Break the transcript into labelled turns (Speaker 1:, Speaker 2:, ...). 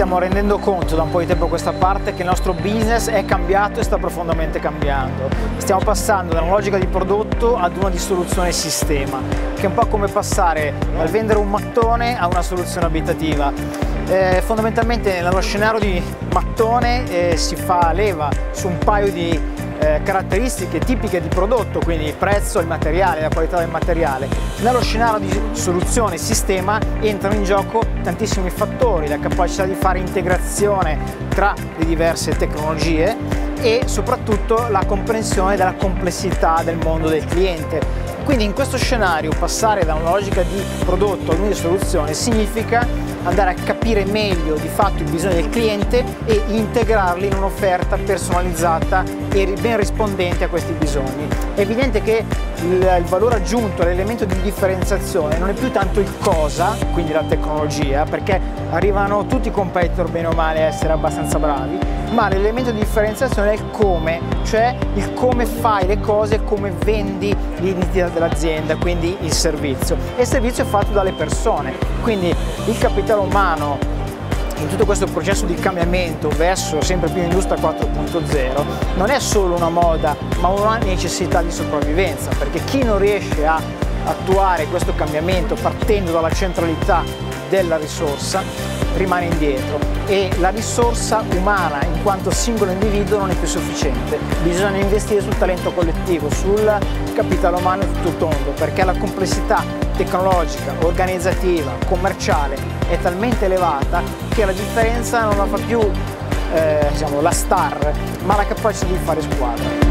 Speaker 1: stiamo rendendo conto da un po' di tempo a questa parte che il nostro business è cambiato e sta profondamente cambiando. Stiamo passando da una logica di prodotto ad una di soluzione sistema, che è un po' come passare dal vendere un mattone a una soluzione abitativa. Fondamentalmente nello scenario di mattone si fa leva su un paio di caratteristiche tipiche di prodotto, quindi il prezzo, il materiale, la qualità del materiale. Nello scenario di soluzione sistema entrano in gioco tantissimi fattori, la capacità di fare integrazione tra le diverse tecnologie e soprattutto la comprensione della complessità del mondo del cliente. Quindi in questo scenario passare da una logica di prodotto ad una di soluzione significa andare a capire meglio di fatto i bisogni del cliente e integrarli in un'offerta personalizzata e ben rispondente a questi bisogni. È evidente che il valore aggiunto, l'elemento di differenziazione non è più tanto il cosa, quindi la tecnologia, perché arrivano tutti i competitor bene o male a essere abbastanza bravi, ma l'elemento di differenziazione è il come, cioè il come fai le cose, come vendi l'identità dell'azienda, quindi il servizio. E il servizio è fatto dalle persone, quindi il capitale umano in tutto questo processo di cambiamento verso sempre più industria 4.0 non è solo una moda, ma una necessità di sopravvivenza, perché chi non riesce a attuare questo cambiamento partendo dalla centralità della risorsa rimane indietro e la risorsa umana in quanto singolo individuo non è più sufficiente. Bisogna investire sul talento collettivo, sul capitale umano in tutto il tondo, perché la complessità tecnologica, organizzativa, commerciale è talmente elevata che la differenza non la fa più diciamo, la star, ma la capacità di fare squadra.